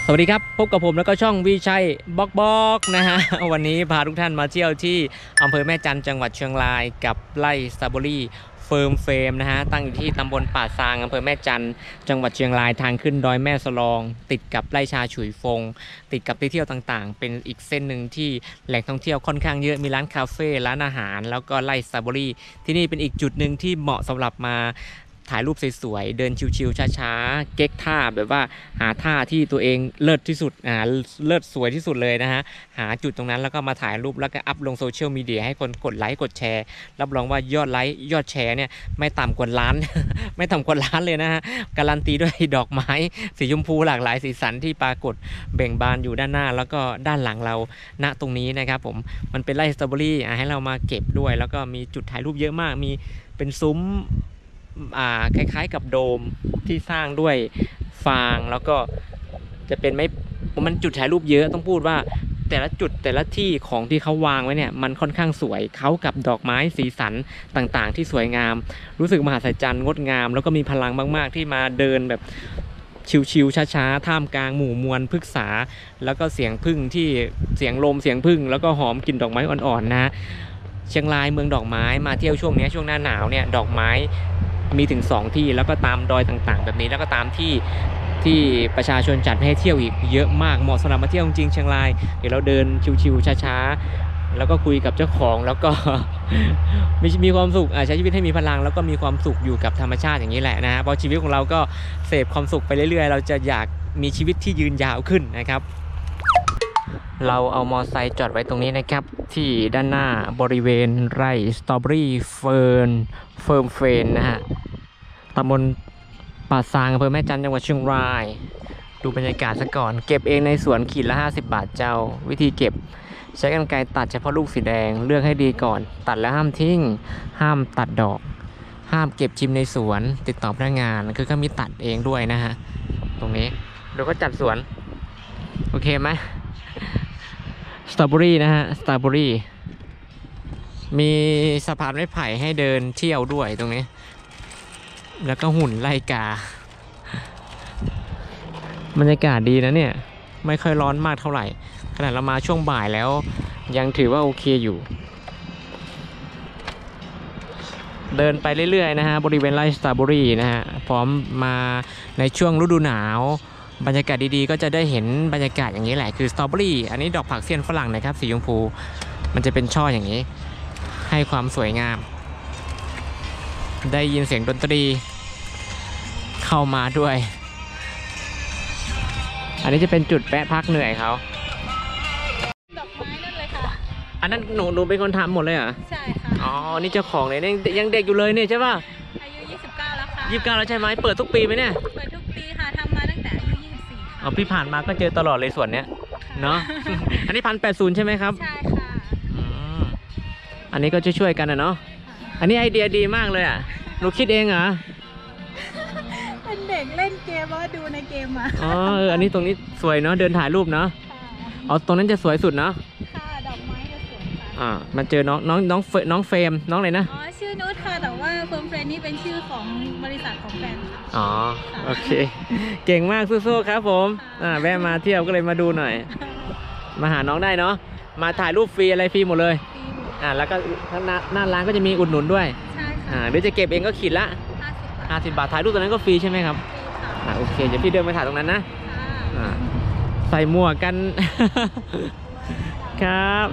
สวัสดีครับพบกับผมแล้วก็ช่องวิชัยบอกนะฮะวันนี้พาทุกท่านมาเที่ยวที่อำเภอแม่จันทร์จังหวัดเชียงรายกับไร่สตรอเบอรี่เฟิร์มเฟรมนะฮะตั้งอยู่ที่ตำบลป่าซางอำเภอแม่จันทร์จังหวัดเชียงรายทางขึ้นดอยแม่สลองติดกับไร่ชาฉุยฟงติดกับที่เที่ยวต่างๆเป็นอีกเส้นหนึ่งที่แหล่งท่องเที่ยวค่อนข้างเยอะมีร้านคาเฟ่ร้านอาหารแล้วก็ไร่สตรอเบอรี่ที่นี่เป็นอีกจุดหนึ่งที่เหมาะสำหรับมาถ่ายรูปสวยๆเดินชิวๆช้าๆเก๊กท่าแบบว่าหาท่าที่ตัวเองเลิศที่สุดเลิศสวยที่สุดเลยนะฮะหาจุดตรงนั้นแล้วก็มาถ่ายรูปแล้วก็อัพลงโซเชียลมีเดียให้คนกดไลค์กดแชร์รับรองว่ายอดไลค์ยอดแชร์เนี่ยไม่ต่ำกว่าล้าน ไม่ต่ำกว่าล้านเลยนะฮะการันตีด้วยดอกไม้สีชมพูหลากหลายสีสันที่ปรากฏเบ่งบานอยู่ด้านหน้าแล้วก็ด้านหลังเราณตรงนี้นะครับผมมันเป็นไร่สตรอเบอรี่ให้เรามาเก็บด้วยแล้วก็มีจุดถ่ายรูปเยอะมากมีเป็นซุ้มคล้ายๆกับโดมที่สร้างด้วยฟางแล้วก็จะเป็นมันจุดถ่ายรูปเยอะต้องพูดว่าแต่ละจุดแต่ละที่ของที่เขาวางไว้เนี่ยมันค่อนข้างสวยเขากับดอกไม้สีสันต่างๆที่สวยงามรู้สึกมหัศจรรย์งดงามแล้วก็มีพลังมากๆที่มาเดินแบบชิวๆช้าๆท่ามกลางหมู่มวลพฤกษาแล้วก็เสียงผึ้งที่เสียงลมเสียงผึ้งแล้วก็หอมกลิ่นดอกไม้อ่อนๆนะเชียงรายเมืองดอกไม้มาเที่ยวช่วงนี้ช่วงหน้าหนาวเนี่ยดอกไม้มีถึง2ที่แล้วก็ตามดอยต่างๆแบบนี้แล้วก็ตามที่ประชาชนจัดให้เที่ยวอีกเยอะมากเหมาะสำหรับมาเที่ยวจริงๆเชียงรายเดี๋ยวเราเดินชิวๆช้าๆแล้วก็คุยกับเจ้าของแล้วก็ มีความสุขใช้ชีวิตให้มีพลังแล้วก็มีความสุขอยู่กับธรรมชาติอย่างนี้แหละนะฮะเพราะชีวิตของเราก็เสพความสุขไปเรื่อยๆเราจะอยากมีชีวิตที่ยืนยาวขึ้นนะครับเราเอามอไซค์จอดไว้ตรงนี้นะครับที่ด้านหน้าบริเวณไร่สตรอเบอรี่เฟิร์มเฟรนนะฮะตำบลป่าซางอำเภอแม่จันทร์จังหวัดเชียงรายดูบรรยากาศซะก่อนเก็บเองในสวนขีดละ50 บาทเจ้าวิธีเก็บใช้กรรไกรตัดเฉพาะลูกสีแดงเลือกให้ดีก่อนตัดแล้วห้ามทิ้งห้ามตัดดอกห้ามเก็บชิมในสวนติดต่อพนักงานคือเขามีตัดเองด้วยนะฮะตรงนี้เราก็จัดสวนโอเคไหมสตรอเบอรี่นะฮะสตรอเบอรี่มีสะพานไม้ไผ่ให้เดินเที่ยวด้วยตรงนี้แล้วก็หุ่นไล่กาบรรยากาศดีนะเนี่ยไม่ค่อยร้อนมากเท่าไหร่ขนาดเรามาช่วงบ่ายแล้วยังถือว่าโอเคอยู่เดินไปเรื่อยๆนะฮะบริเวณไร่สตรอเบอรี่นะฮะพร้อมมาในช่วงฤดูหนาวบรรยากาศดีๆก็จะได้เห็นบรรยากาศอย่างนี้แหละคือสตรอเบอรี่อันนี้ดอกผักเสี้ยนฝรั่งนะครับสีชมพูมันจะเป็นช่ออย่างนี้ให้ความสวยงามได้ยินเสียงดนตรีเข้ามาด้วยอันนี้จะเป็นจุดแวะพักเหนื่อยเขาดอกไม้นั่นเลยค่ะอันนั้นหนูเป็นคนทำหมดเลยเหรอใช่ค่ะอ๋อนี่เจ้าของเลยยังเด็กอยู่เลยเนี่ยใช่ป่ะอายุ29แล้วค่ะ 29แล้วใช่ไหมเปิดทุกปีไหมเนี่ยเปิดทุกปีค่ะทำมาตั้งแต่อายุ24 อ๋อพี่ผ่านมาก็เจอตลอดเลยส่วนเนี้ยเนาะ อันนี้1,080ใช่ไหมครับใช่ค่ะอันนี้ก็จะช่วยกันนะเนาะอันนี้ไอเดียดีมากเลยอ่ะหนูคิดเองเหรอเป็นเด็กเล่นเกมว่าดูในเกมมาอ๋ออันนี้ตรงนี้สวยเนาะเดินถ่ายรูปเนาะอ๋อตรงนั้นจะสวยสุดเนาะค่ะดอกไม้จะสวยค่ะมันเจอน้องเฟรมน้องอะไรนะอ๋อชื่อนุชค่ะแต่ว่าเฟิร์มเฟรนนี่เป็นชื่อของบริษัทของแฟนค่ะอ๋อโอเคเก่งมากสู้ๆครับผมแวะมาเที่ยวก็เลยมาดูหน่อยมาหาน้องได้เนาะมาถ่ายรูปฟรีอะไรฟรีหมดเลยแล้วก็หน้าร้านก็จะมีอุดหนุนด้วยใช่ค่ะหรือจะเก็บเองก็ขีดละ50 บาทถ่ายรูปตรงนั้นก็ฟรีใช่ไหมครับโอเคเดี๋ยวพี่เดินไปถ่ายตรงนั้นนะใส่หมวกกัน ครับ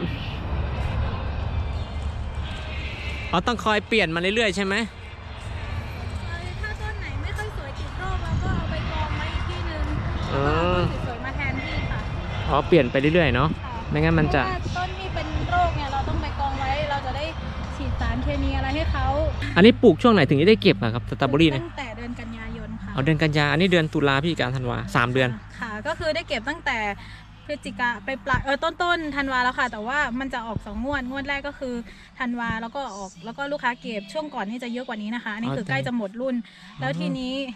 ต้องคอยเปลี่ยนมาเรื่อยๆใช่ไหมถ้าต้นไหนไม่ค่อยสวยติดโรคเราก็เอาไปกองไว้อีกที่นึงสวยๆมาแทนที่ค่ะเปลี่ยนไปเรื่อยๆเนาะไม่งั้นมันจะต้นที่เป็นโรคเนี่ยเราต้องไปกองไว้เราจะได้ฉีดสารเคมีอะไรให้เขาอันนี้ปลูกช่วงไหนถึงจะได้เก็บอะครับสตรอเบอรี่เนี่ยตั้งแต่เดือนกันยายนค่ะเดือนกันยาอันนี้เดือนตุลาพฤศจิกาธันวา3 เดือนค่ะก็คือได้เก็บตั้งแต่พฤศจิกาไปปลายต้นธันวาแล้วค่ะแต่ว่ามันจะออก2 งวดแรกก็คือธันวาแล้วก็ออกแล้วก็ลูกค้าเก็บช่วงก่อนนี่จะเยอะกว่านี้นะคะอันนี้คือใกล้จะหมดรุ่นแล้วทีนี้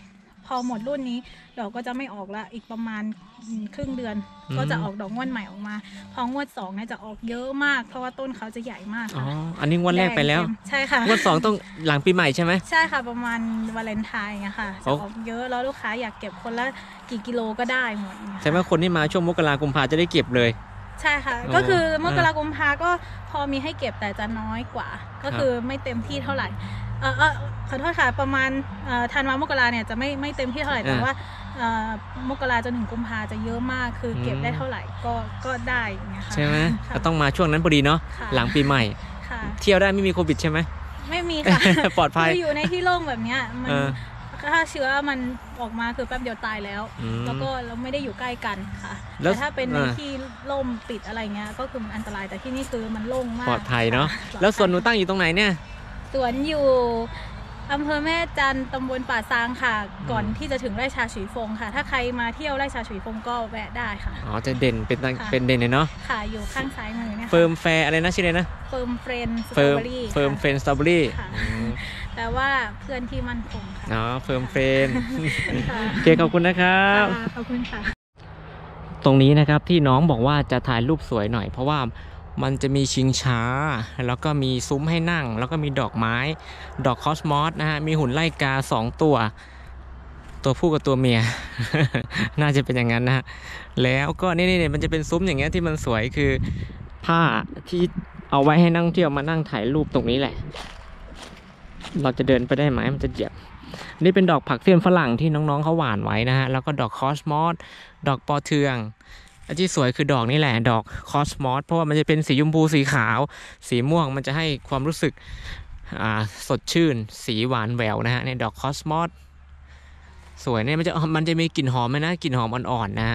พอหมดรุ่นนี้ดอกก็จะไม่ออกละอีกประมาณครึ่งเดือนก็จะออกดอกงวดใหม่ออกมาพองวด2เนี่ยจะออกเยอะมากเพราะว่าต้นเขาจะใหญ่มากค่ะอันนี้งวดแรกไปแล้วใช่ค่ะงวด2ต้องหลังปีใหม่ใช่ไหมใช่ค่ะประมาณวาเลนไทน์ไงค่ะจะออกเยอะแล้วลูกค้าอยากเก็บคนละกี่กิโลก็ได้หมดใช่ไหมคนที่มาช่วงมกราคมพาจะได้เก็บเลยใช่ค่ะก็คือมกราคมพาก็พอมีให้เก็บแต่จะน้อยกว่าก็คือไม่เต็มที่เท่าไหร่ขอโทษค่ะประมาณธันวามกราเนี่ยจะไม่เต็มที่เท่าไหร่แต่ว่ามกราจนถึงกุมภาจะเยอะมากคือเก็บได้เท่าไหร่ก็ได้อย่างเงี้ยค่ะใช่ไหมก็ต้องมาช่วงนั้นพอดีเนาะหลังปีใหม่เที่ยวได้ไม่มีโควิดใช่ไหมไม่มีค่ะปลอดภัยอยู่ในที่โล่งแบบเนี้ยมันถ้าเชื้อมันออกมาคือแป๊บเดียวตายแล้วแล้วก็เราไม่ได้อยู่ใกล้กันค่ะแต่ถ้าเป็นในที่ล่มปิดอะไรเงี้ยก็คือมันอันตรายแต่ที่นี่คือมันโล่งมากปลอดภัยเนาะแล้วสวนหนูตั้งอยู่ตรงไหนเนี่ยสวนอยู่อำเภอแม่จันตำบลป่าซางค่ะก่อนที่จะถึงไร่ชาฉุยฟงค่ะถ้าใครมาเที่ยวไร่ชาฉุยฟงก็แวะได้ค่ะจะเด่นเป็นเด่นเลยเนาะค่ะอยู่ข้างซ้ายมือเนี่ยเฟิร์มแฟร์อะไรนะชื่ออะไรนะเฟิร์มเฟรนสตรอเบอรี่เฟิร์มเฟรนสตรอเบอรี่แต่ว่าเพื่อนที่มั่นคงค่ะเฟิร์มเฟรนโอเคขอบคุณนะครับขอบคุณค่ะตรงนี้นะครับที่น้องบอกว่าจะถ่ายรูปสวยหน่อยเพราะว่ามันจะมีชิงช้าแล้วก็มีซุ้มให้นั่งแล้วก็มีดอกไม้ดอกคอสมอสนะฮะมีหุ่นไล่กา2ตัวผู้กับตัวเมีย น่าจะเป็นอย่างนั้นนะฮะแล้วก็นี่มันจะเป็นซุ้มอย่างเงี้ยที่มันสวยคือผ้าที่เอาไว้ให้นักท่องเที่ยวมานั่งถ่ายรูปตรงนี้แหละเราจะเดินไปได้ไหมมันจะเหยียบนี่เป็นดอกผักเสี้ยนฝรั่งที่น้องๆเขาหว่านไว้นะฮะแล้วก็ดอกคอสมอสดอกปอเทืองที่สวยคือดอกนี่แหละดอกคอสมอสเพราะว่ามันจะเป็นสีชมพูสีขาวสีม่วงมันจะให้ความรู้สึกสดชื่นสีหวานแหววนะฮะในดอกคอสมอสสวยเนี่ยมันจะมีกลิ่นหอมไหมนะกลิ่นหอมอ่อนๆนะฮะ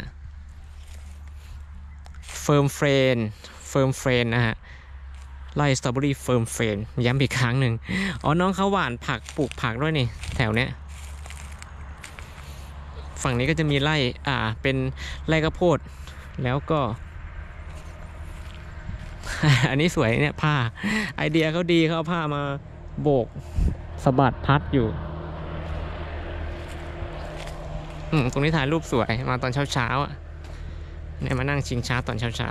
เฟิร์มเฟรนนะฮะไล่สตรอเบอรี่เฟิร์มเฟรนย้ำอีกครั้งหนึ่งน้องเขาหว่านผักปลูกผักด้วยนี่แถวเนี้ยฝั่งนี้ก็จะมีไร่เป็นไร่ข้าวโพดแล้วก็ อันนี้สวยเนี่ยผ้าไอเดียเขาดีเขาเอาผ้ามาโบกสะบัดพัดอยู่ตรงนี้ถ่ายรูปสวยมาตอนเช้าอ่ะเนี่ยมานั่งชิงช้าตอนเช้า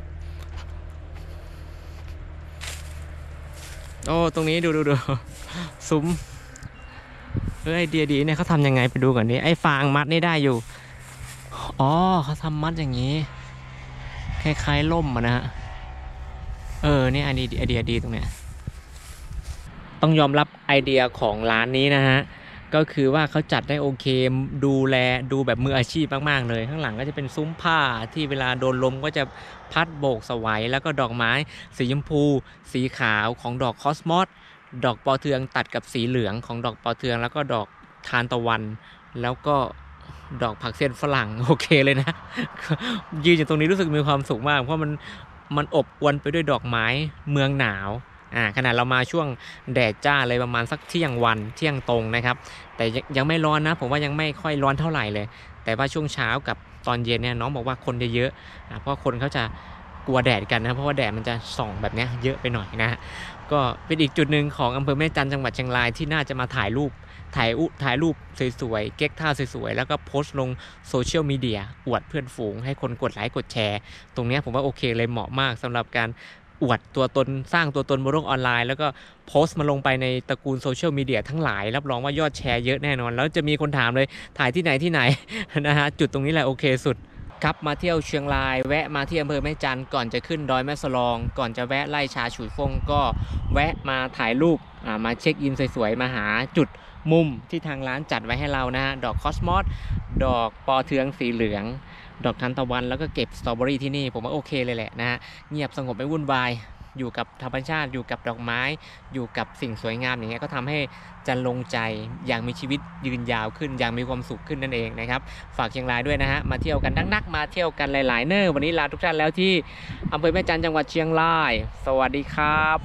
โอ้ตรงนี้ดูซุ้มไอเดียดีเนี่ยเขาทำยังไงไปดูก่อนนี้ไอ้ฟางมัดนี่ได้อยู่เขาทำมัดอย่างนี้คล้ายๆล่มนะฮะเนี่ยไอเดียดีตรงเนี้ยต้องยอมรับไอเดียของร้านนี้นะฮะก็คือว่าเขาจัดได้โอเคดูแบบมืออาชีพมากๆเลยข้างหลังก็จะเป็นซุ้มผ้าที่เวลาโดนลมก็จะพัดโบกสวัยแล้วก็ดอกไม้สีชมพูสีขาวของดอกคอสมอสดอกปอเทืองตัดกับสีเหลืองของดอกปอเทืองแล้วก็ดอกทานตะวันแล้วก็ดอกผักเสี้ยนฝรั่งโอเคเลยนะยืนอยู่ตรงนี้รู้สึกมีความสุขมากเพราะมันอบอวลไปด้วยดอกไม้เมืองหนาวขนาดเรามาช่วงแดดจ้าเลยประมาณสักเที่ยงตรงนะครับแต่ยังไม่ร้อนนะผมว่ายังไม่ค่อยร้อนเท่าไหร่เลยแต่ว่าช่วงเช้ากับตอนเย็นเนี่ยน้องบอกว่าคนจะเยอะเพราะคนเขาจะกลัวแดดกันนะเพราะว่าแดดมันจะส่องแบบนี้เยอะไปหน่อยนะก็เป็นอีกจุดหนึ่งของอำเภอแม่จันทร์จังหวัดเชียงรายที่น่าจะมาถ่ายรูปสวยๆเก๊กท่าสวยๆแล้วก็โพสต์ลงโซเชียลมีเดียอวดเพื่อนฝูงให้คนกดไลค์กดแชร์ตรงนี้ผมว่าโอเคเลยเหมาะมากสำหรับการอวดตัวตนสร้างตัวตนบนโลกออนไลน์แล้วก็โพสต์มาลงไปในตระกูลโซเชียลมีเดียทั้งหลายรับรองว่ายอดแชร์เยอะแน่นอนแล้วจะมีคนถามเลยถ่ายที่ไหน นะฮะจุดตรงนี้แหละโอเคสุดครับมาเที่ยวเชียงรายแวะมาที่อำเภอแม่จันทร์ก่อนจะขึ้นดอยแม่สลองก่อนจะแวะไล่ชาฉุยฟงก็แวะมาถ่ายรูปมาเช็คอินสวยๆมาหาจุดมุมที่ทางร้านจัดไว้ให้เรานะฮะดอกคอสมอสดอกปอเทืองสีเหลืองดอกทานตะวันแล้วก็เก็บสตรอเบอรี่ที่นี่ผมว่าโอเคเลยแหละนะฮะเงียบสงบไม่วุ่นวายอยู่กับธรรมชาติอยู่กับดอกไม้อยู่กับสิ่งสวยงามอย่างเงี้ยก็ทำให้จันลงใจอย่างมีชีวิตยืนยาวขึ้นอย่างมีความสุขขึ้นนั่นเองนะครับฝากเชียงรายด้วยนะฮะมาเที่ยวกันนักมาเที่ยวกันหลายๆเนอร์วันนี้ลาทุกท่านแล้วที่อำเภอแม่จันทร์จังหวัดเชียงรายสวัสดีครับ